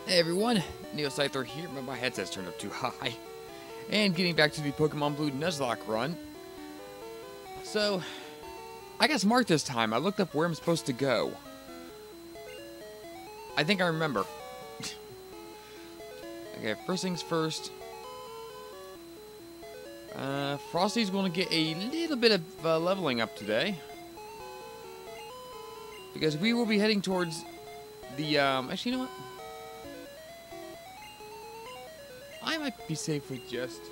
Hey everyone, Neoscyther here, but my headset's turned up too high. And getting back to the Pokemon Blue Nuzlocke run. So, I got smart this time. I looked up where I'm supposed to go. I think I remember. Okay, first things first. Frosty's going to get a little bit of leveling up today. Because we will be heading towards the, actually, you know what? I might be safe with just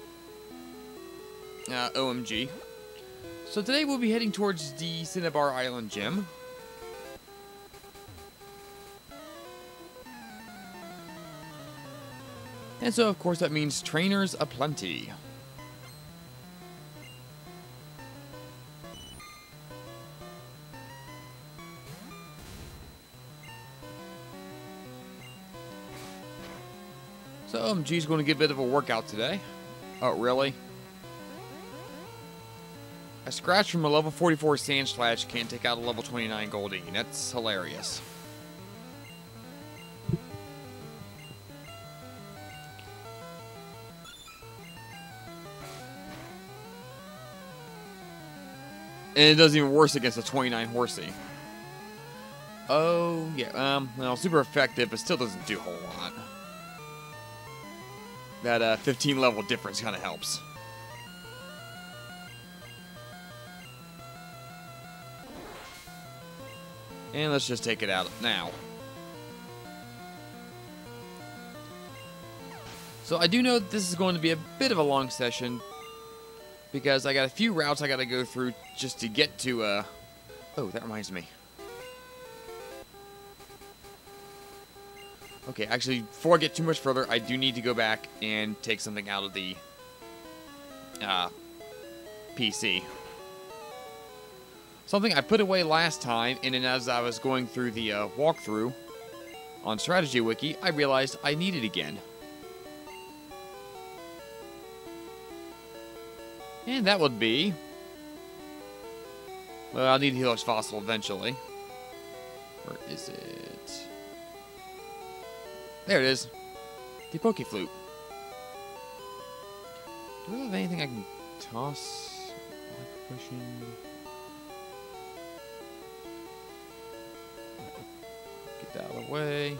OMG. So today we'll be heading towards the Cinnabar Island gym. And so, of course, that means trainers aplenty. So OMG's going to get a bit of a workout today. Oh, really? A scratch from a level 44 Sandslash can't take out a level 29 Goldeen. That's hilarious. And it does even worse against a 29 Horsey. Oh, yeah. Well, super effective, but still doesn't do a whole lot. That 15 level difference kind of helps. And let's just take it out now. So I do know that this is going to be a bit of a long session, because I got a few routes I got to go through just to get to, oh, that reminds me. Okay, actually, before I get too much further, I do need to go back and take something out of the PC. Something I put away last time, and then as I was going through the walkthrough on Strategy Wiki, I realized I need it again. And that would be... Well, I'll need Helix Fossil eventually. Where is it? There it is. The Pokeflute. Do I have anything I can toss? Pushing. Get that out of the way.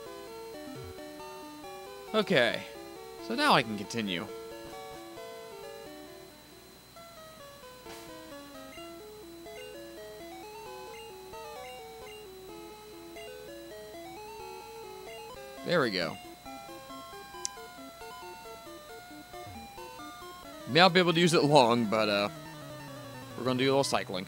Okay. So now I can continue. There we go. May not be able to use it long, but we're going to do a little cycling.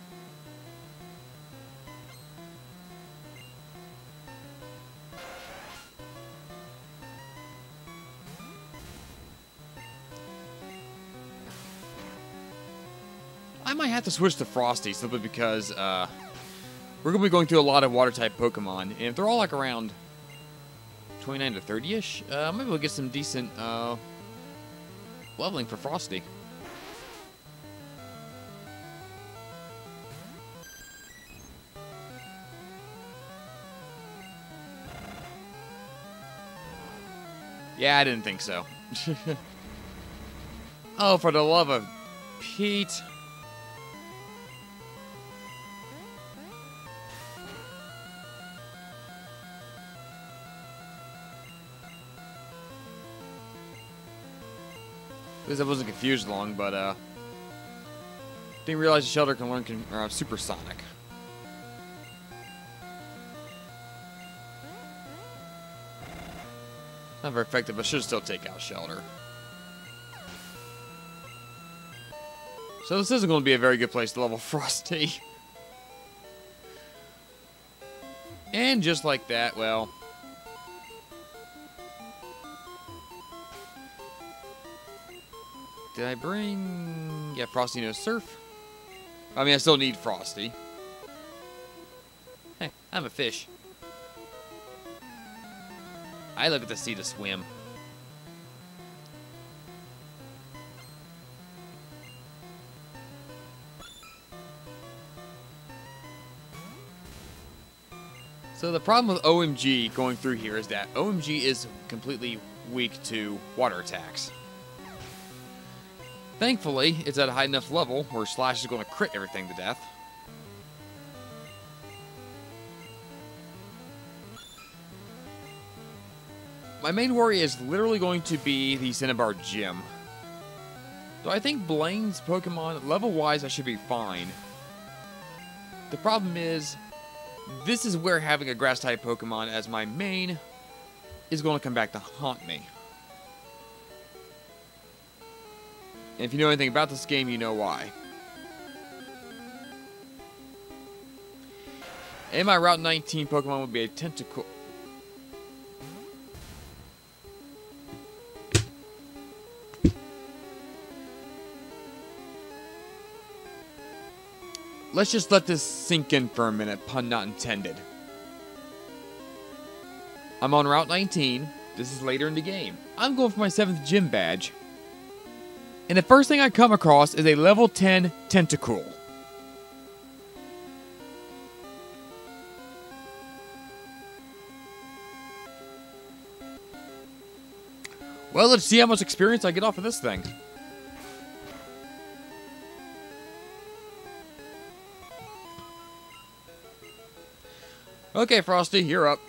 I might have to switch to Frosty simply because we're going to be going through a lot of water-type Pokemon, and if they're all like around 29 to 30-ish, maybe we'll get some decent leveling for Frosty. Yeah, I didn't think so. Oh, for the love of Pete. At least I wasn't confused long, but didn't realize the shelter can learn supersonic. Not very effective, but should still take out shelter. So this isn't going to be a very good place to level Frosty. And just like that, well... Did I bring... Yeah, Frosty knows Surf. I mean, I still need Frosty. Hey, I'm a fish. I look at the sea to swim. So the problem with OMG going through here is that OMG is completely weak to water attacks. Thankfully, it's at a high enough level where Slash is going to crit everything to death. My main worry is literally going to be the Cinnabar Gym. So I think Blaine's Pokemon, level-wise, I should be fine. The problem is, this is where having a Grass-type Pokemon as my main is going to come back to haunt me. And if you know anything about this game, you know why. And my Route 19 Pokemon would be a Tentacle. Let's just let this sink in for a minute, pun not intended. I'm on Route 19. This is later in the game. I'm going for my 7th gym badge. And the first thing I come across is a level 10 Tentacool. Well, let's see how much experience I get off of this thing. Okay, Frosty, you're up.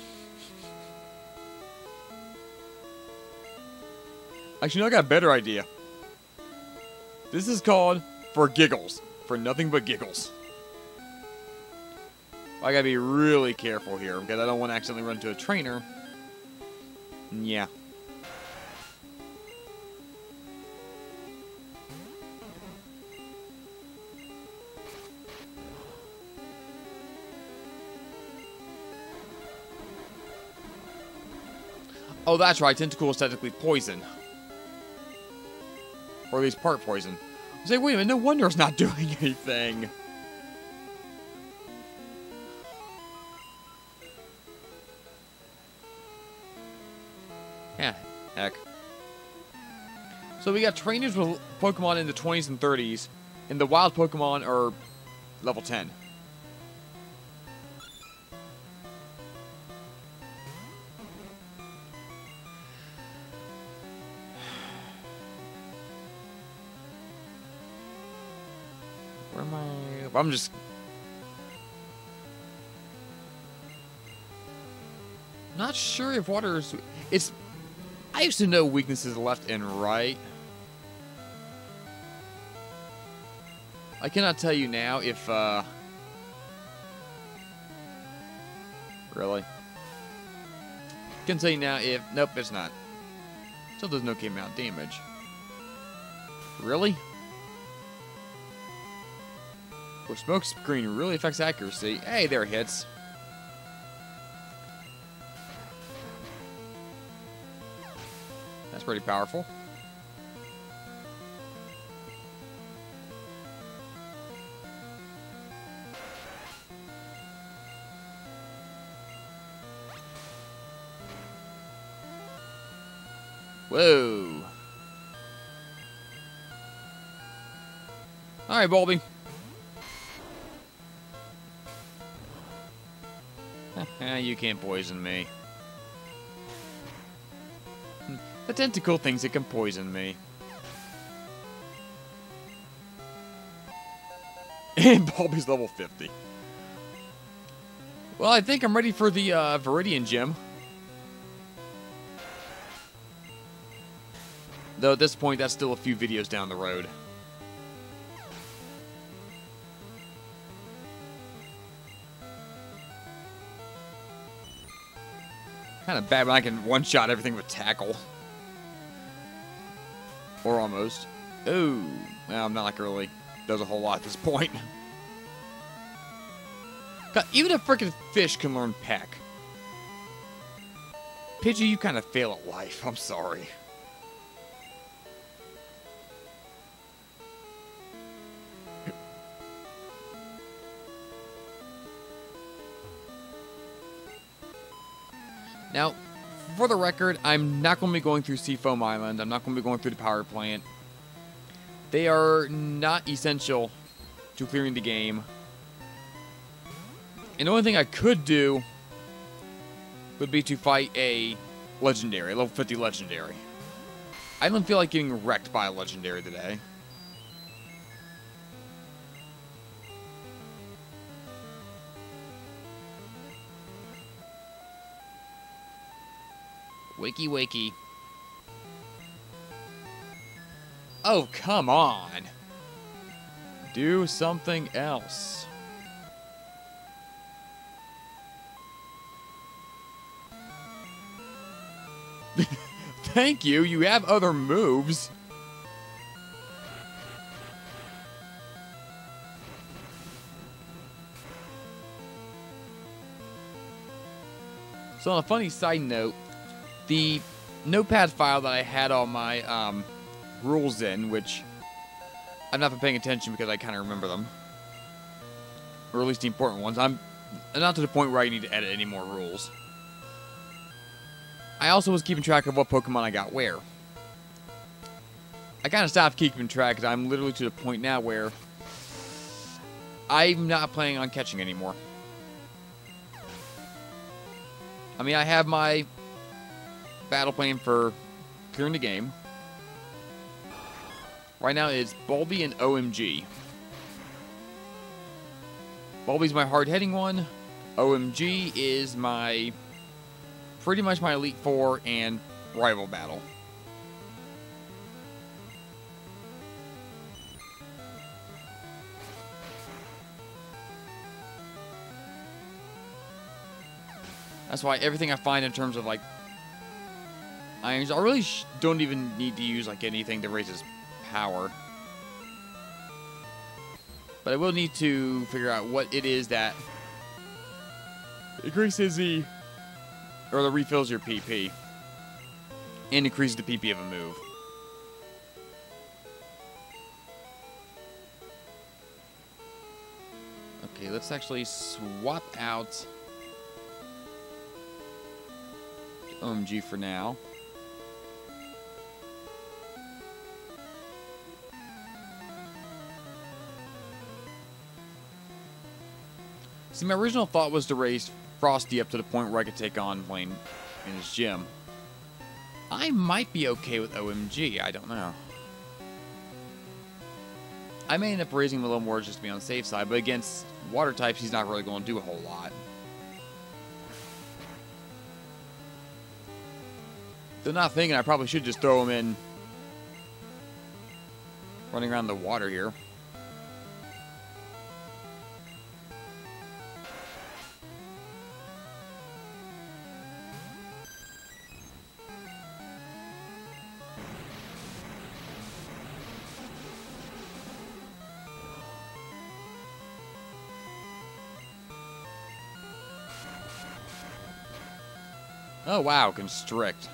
Actually, no, I got a better idea. This is called For Giggles. For nothing but giggles. I gotta be really careful here, because I don't want to accidentally run into a trainer. Yeah. Oh, that's right. Tentacool is technically poison. Or at least part poison. I say, wait a minute, no wonder it's not doing anything. Yeah, heck. So we got trainers with Pokemon in the 20s and 30s, and the wild Pokemon are level 10. Where am I? I'm just... not sure if water is... It's... I used to know weaknesses left and right. I cannot tell you now if, really? Can tell you now if... Nope, it's not. Still does no amount of damage. Really? Well, smoke screen really affects accuracy. Hey, there it hits. That's pretty powerful. Whoa. All right, Bulby. You can't poison me. The tentacle thinks it can poison me. And Bulby's level 50. Well, I think I'm ready for the Viridian Gym. Though at this point, that's still a few videos down the road. Kind of bad when I can one-shot everything with Tackle. Or almost. Ooh. Well, I'm not like really does a whole lot at this point. God, even a freaking fish can learn Peck. Pidgey, you kind of fail at life. I'm sorry. Now, for the record, I'm not going to be going through Seafoam Island. I'm not going to be going through the power plant. They are not essential to clearing the game. And the only thing I could do would be to fight a legendary, a level 50 legendary. I don't feel like getting wrecked by a legendary today. Wakey, wakey. Oh, come on. Do something else. Thank you. You have other moves. So on a funny side note, the notepad file that I had all my rules in, which I've not been paying attention because I kind of remember them, or at least the important ones. I'm not to the point where I need to edit any more rules. I also was keeping track of what Pokemon I got where. I kind of stopped keeping track because I'm literally to the point now where I'm not planning on catching anymore. I mean, I have my battle plan for clearing the game. Right now it's Bulby and OMG. Bulby's my hard-hitting one. OMG is my pretty much my Elite Four and rival battle. That's why everything I find in terms of like irons, I really don't even need to use like anything that raises power. But I will need to figure out what it is that increases the, or that refills your PP and increases the PP of a move. Okay, let's actually swap out OMG for now. See, my original thought was to raise Frosty up to the point where I could take on Blaine in his gym. I might be okay with OMG, I don't know. I may end up raising him a little more just to be on the safe side, but against water types, he's not really going to do a whole lot. They're not thinking I probably should just throw him in running around the water here. Oh wow, Constrict.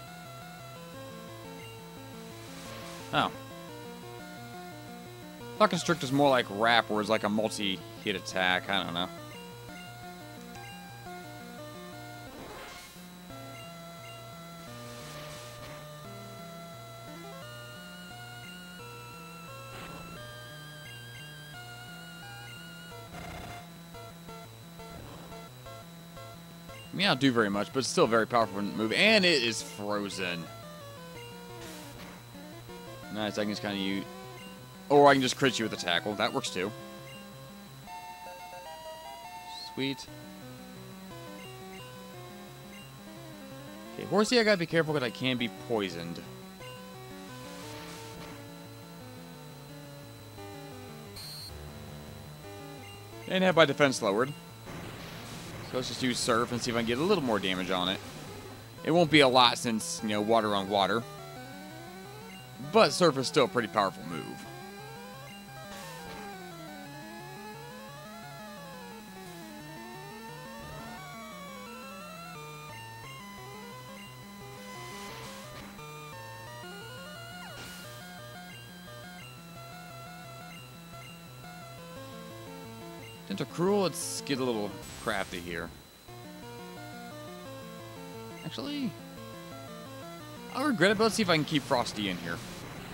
Oh. I thought Constrict is more like Wrap, where it's like a multi-hit attack. I don't know. I mean, I don't do very much, but it's still a very powerful move. And it is frozen. Nice, I can just kind of use... Or I can just crit you with a tackle. That works too. Sweet. Okay, Horsey, I gotta be careful because I can be poisoned. And have my defense lowered. So let's just use Surf and see if I can get a little more damage on it. It won't be a lot since, you know, water on water. But Surf is still a pretty powerful move. Tentacruel, let's get a little crafty here. Actually, I'll regret it, but let's see if I can keep Frosty in here.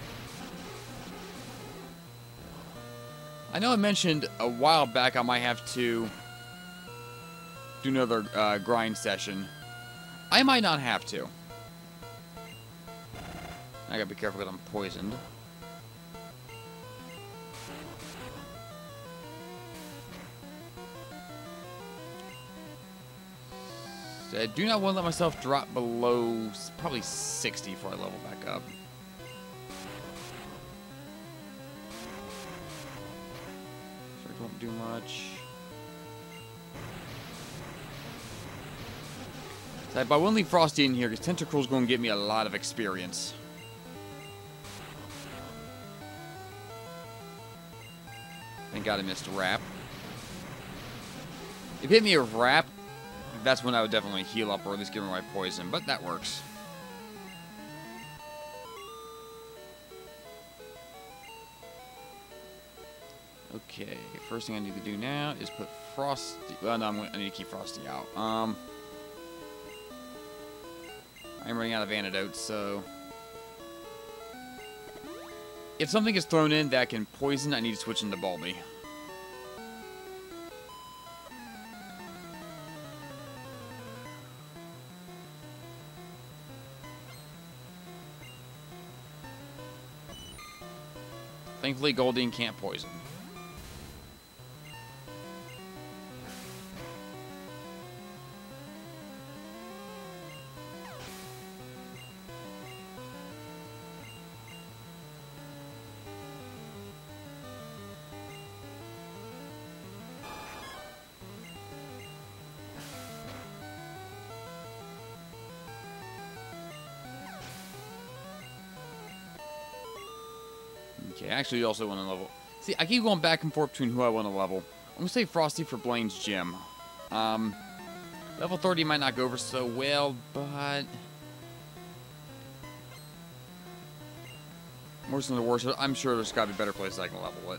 I know I mentioned a while back I might have to do another grind session. I might not have to. I gotta be careful that I'm poisoned. I do not want to let myself drop below probably 60 before I level back up. Sure, don't do much. So I wouldn't leave Frosty in here because Tentacruel's going to get me a lot of experience. Thank God I missed a wrap. If it hit me a wrap, that's when I would definitely heal up or at least give him my poison, but that works. Okay, first thing I need to do now is put Frosty... Well, no, I need to keep Frosty out. I'm running out of antidotes, so... If something is thrown in that can poison, I need to switch into Bulby. Thankfully, Goldeen can't poison. Okay, actually, you also want to level. See, I keep going back and forth between who I want to level. I'm going to say Frosty for Blaine's gym. Level 30 might not go over so well, but... Worse than the worst, I'm sure there's got to be better places I can level it.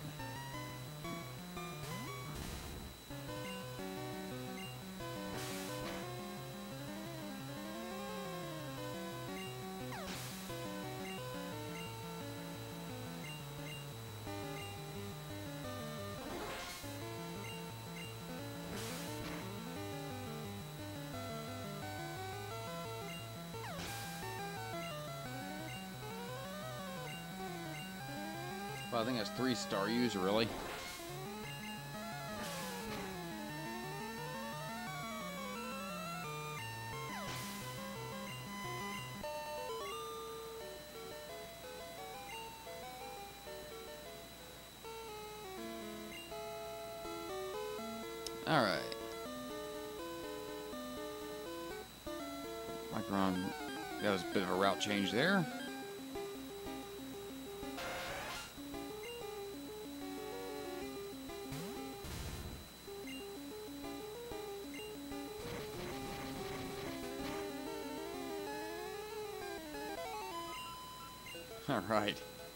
Well, I think that's 3-star use, really. All right. Micron, that was a bit of a route change there. All right.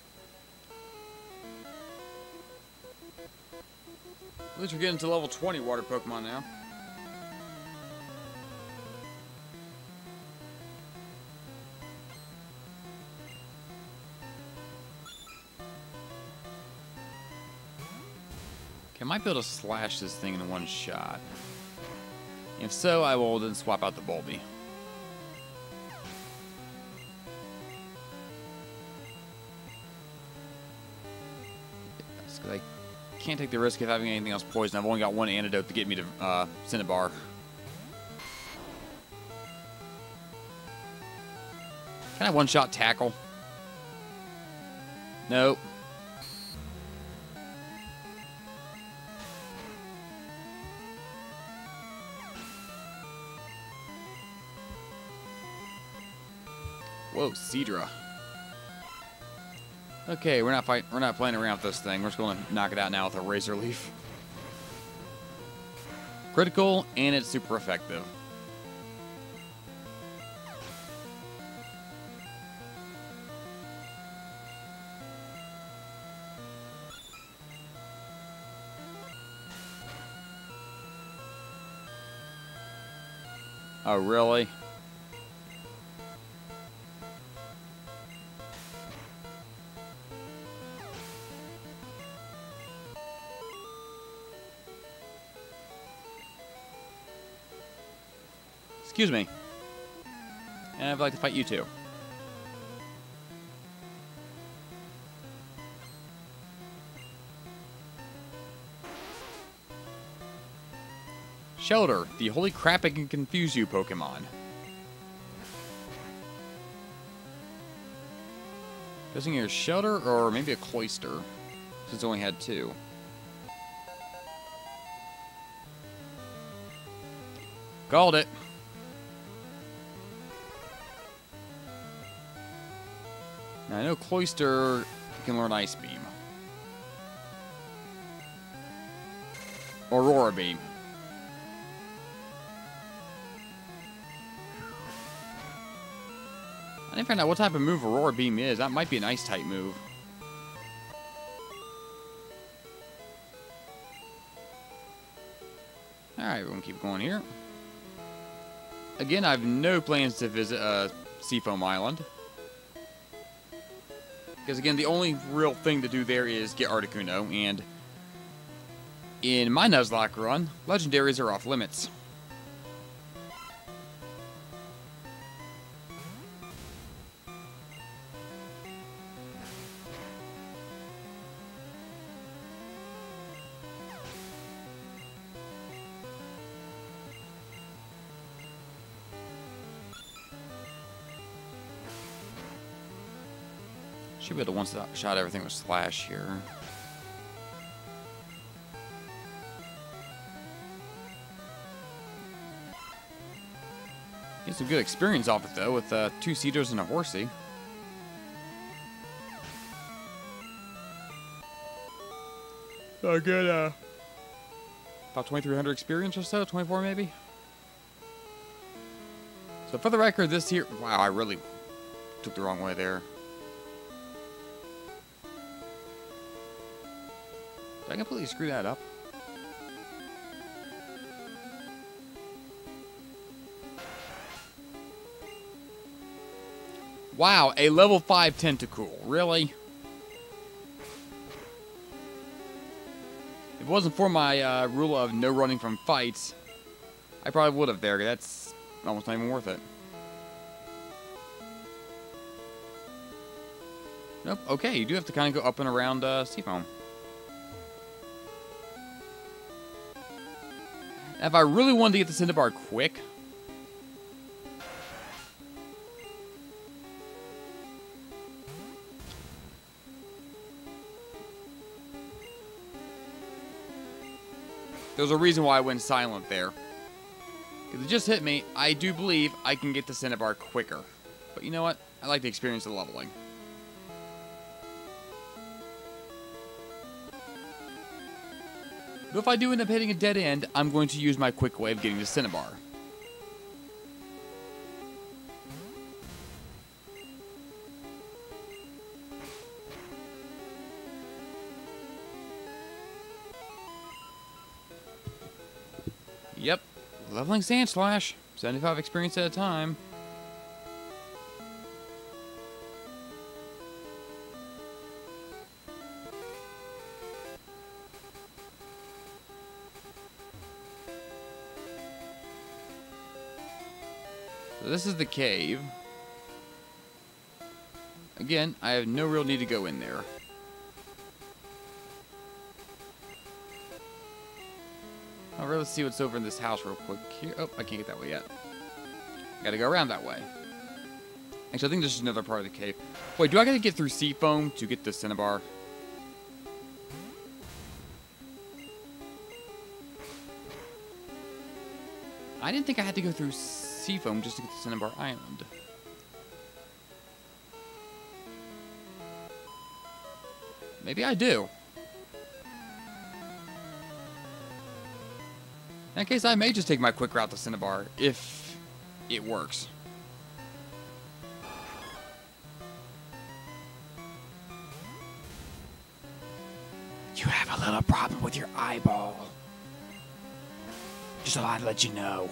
At least we're getting to level 20 water Pokemon now. Okay, I might be able to slash this thing in one shot. If so, I will then swap out the Bulby. I can't take the risk of having anything else poison. I've only got one antidote to get me to Cinnabar. Can I one-shot tackle? Nope. Whoa, Seadra. Okay, we're not playing around with this thing. We're just going to knock it out now with a Razor Leaf. Critical, and it's super effective. Oh, really? Excuse me. And I'd like to fight you too. Shelter, the holy crap it can confuse you Pokemon. Guessing you're a Shelter or maybe a Cloyster, since it only had 2. Called it. Now I know Cloyster can learn Ice Beam. Aurora Beam. I didn't find out what type of move Aurora Beam is. That might be an Ice-type move. Alright, we're going to keep going here. Again, I have no plans to visit Seafoam Island. Because again, the only real thing to do there is get Articuno, and in my Nuzlocke run, legendaries are off limits. Should be able to one-shot everything with Slash here. Get some good experience off it, though, with 2 Seeders and a Horsey. So I get about 2,300 experience or so, 24 maybe. So for the record, this here... Wow, I really took the wrong way there. Did I completely screw that up? Wow, a level 5 Tentacool. Really? If it wasn't for my rule of no running from fights, I probably would have there. That's almost not even worth it. Nope. Okay, you do have to kind of go up and around Seafoam. If I really wanted to get the Cinnabar quick, there's a reason why I went silent there. Because it just hit me. I do believe I can get the Cinnabar quicker. But you know what? I like the experience of leveling. But if I do end up hitting a dead end, I'm going to use my quick way of getting the Cinnabar. Yep, leveling Sand Slash, 75 experience at a time. So this is the cave. Again, I have no real need to go in there. Alright, let's see what's over in this house real quick here. Oh, I can't get that way yet. Gotta go around that way. Actually, I think this is another part of the cave. Wait, do I gotta get through Seafoam to get the Cinnabar? I didn't think I had to go through Seafoam just to get to Cinnabar Island. Maybe I do. In that case, I may just take my quick route to Cinnabar, if it works. You have a little problem with your eyeball. Just thought I'd let you know.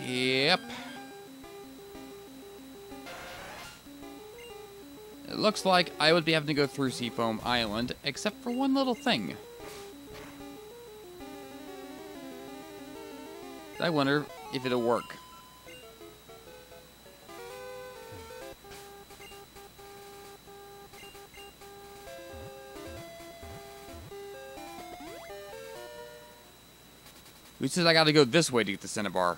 Yep. It looks like I would be having to go through Seafoam Island, except for one little thing. I wonder if it'll work. Who says I gotta go this way to get the Cinnabar?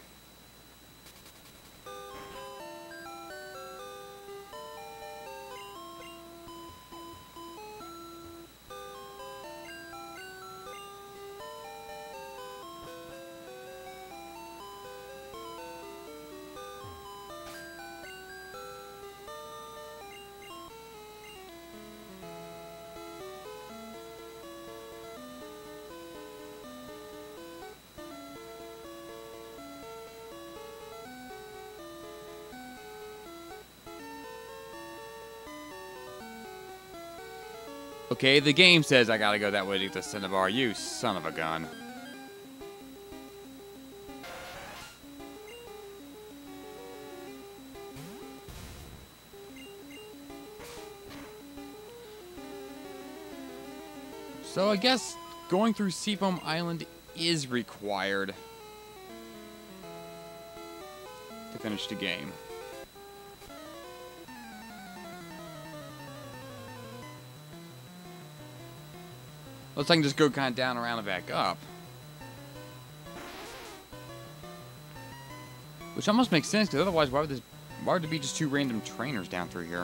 Okay, the game says I gotta go that way to get the Cinnabar, you son of a gun. So I guess going through Seafoam Island is required to finish the game. Looks like I can just go kind of down, around, and back up. Which almost makes sense, because otherwise, why would there be just two random trainers down through here?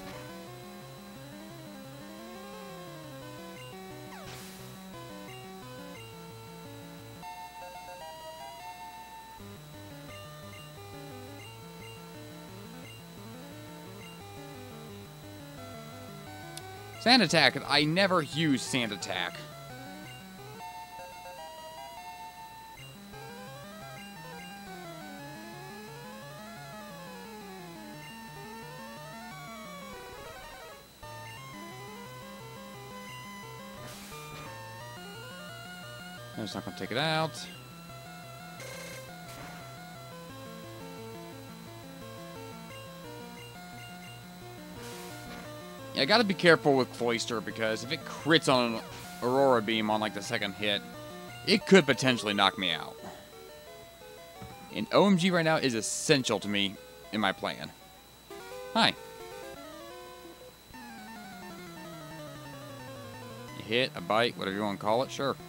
Sand Attack. I never use Sand Attack. I'm just not going to take it out. I gotta be careful with Cloister, because if it crits on an Aurora Beam on like the second hit, it could potentially knock me out. And OMG right now is essential to me in my plan. Hi. You hit, a bite, whatever you want to call it, sure.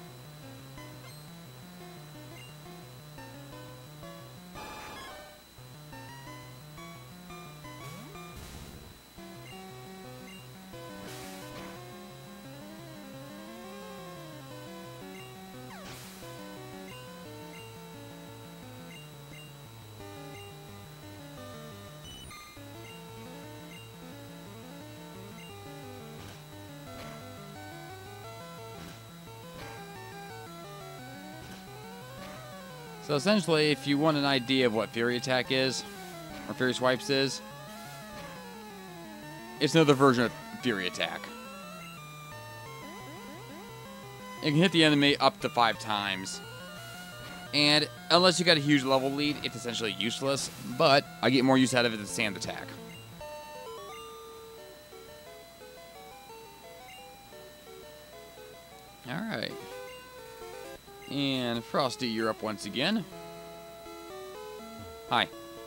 So essentially, if you want an idea of what Fury Attack is, or Fury Swipes is, it's another version of Fury Attack. It can hit the enemy up to 5 times. And unless you got a huge level lead, it's essentially useless, but I get more use out of it than Sand Attack. Alright. And Frosty, you're up once again. Hi.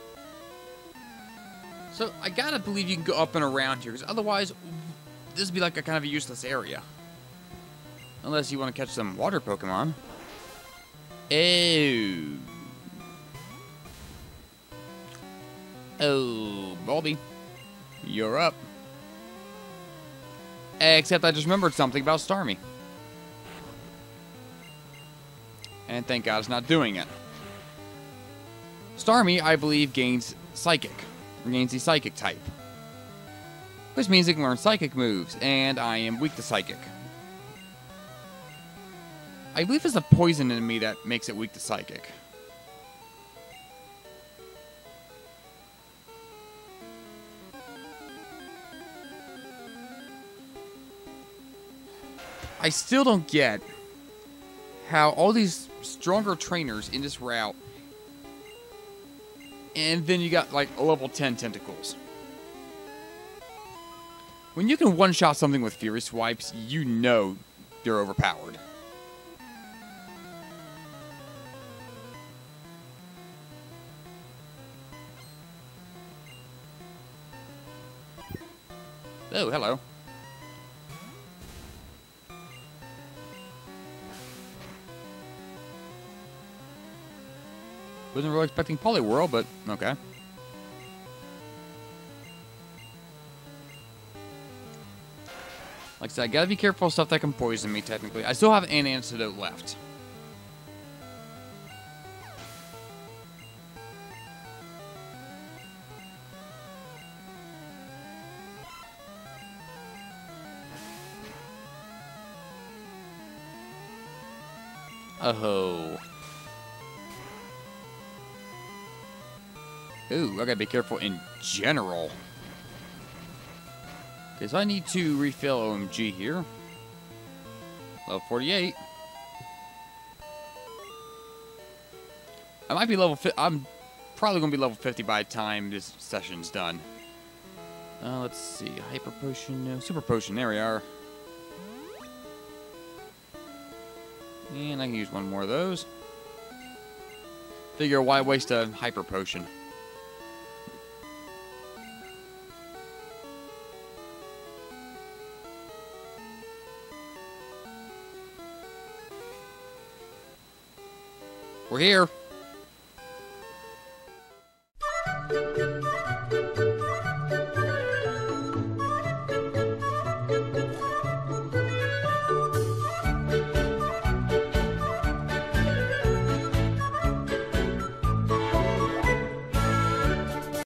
So, I gotta believe you can go up and around here, because otherwise, this would be like a kind of a useless area. Unless you want to catch some water Pokemon. Oh. Oh, Bulby. You're up. Except I just remembered something about Starmie. And thank God it's not doing it. Starmie, I believe, gains Psychic. Or gains the Psychic type. Which means it can learn Psychic moves, and I am weak to Psychic. I believe it's the poison in me that makes it weak to Psychic. I still don't get how all these stronger trainers in this route And then you got like a level 10 tentacles. When you can one-shot something with Fury Swipes, you know they're overpowered. Oh, hello. Wasn't really expecting Poliwhirl, but okay. Like I said, I gotta be careful of stuff that can poison me, technically. I still have an antidote left. Oh. Ooh, I gotta be careful in general. Okay, so I need to refill OMG here. Level 48. I might be level 50. I'm probably gonna be level 50 by the time this session's done. Let's see. Hyper Potion, no. Super Potion, there we are. And I can use one more of those. Figure why waste a Hyper Potion? We're here.